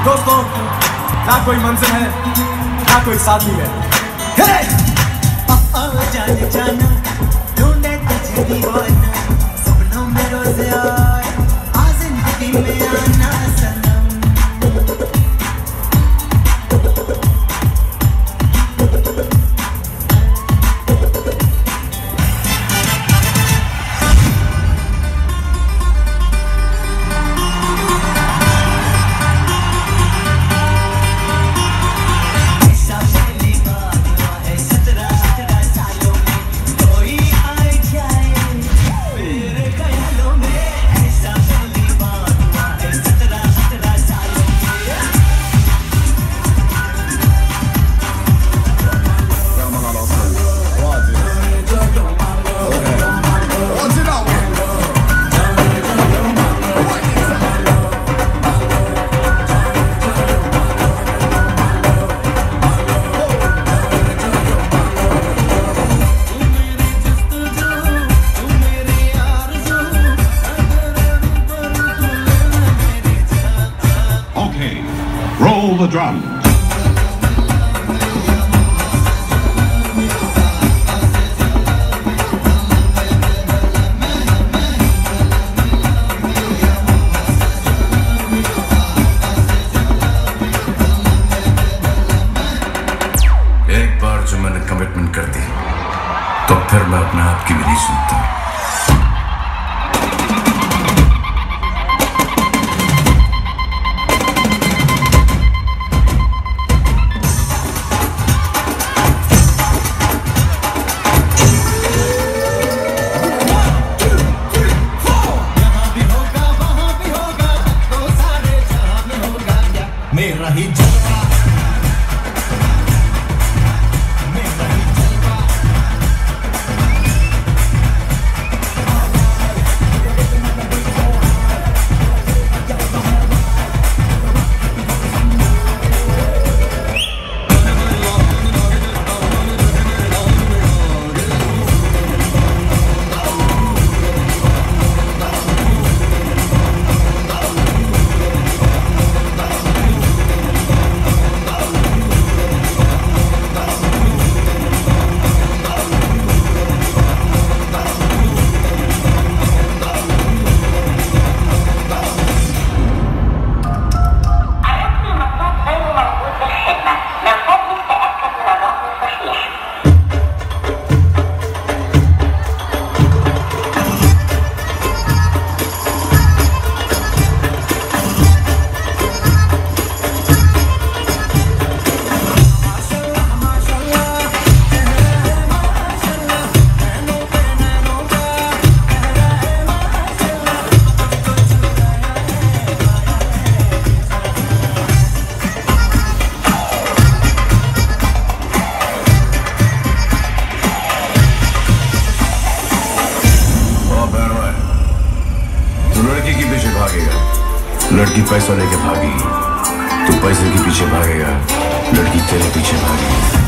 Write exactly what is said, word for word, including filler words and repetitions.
दोस्तों, ना कोई मंजिल है ना कोई साथी है। जाने जाना ढूंढे तुझे दीवाना, सपनों में रोज आए आ जिंदगी में आना सनम। Roll the drum. एक बार जो मैंने कमिटमेंट कर दी तो फिर मैं अपने आप की भी नहीं सुनता। मेरा ही जलवा, मेरा ही जलवा। लड़की के पीछे भागेगा, लड़की पैसा लेके भागी, तू पैसे के पीछे भागेगा, लड़की तेरे पीछे भागेगी।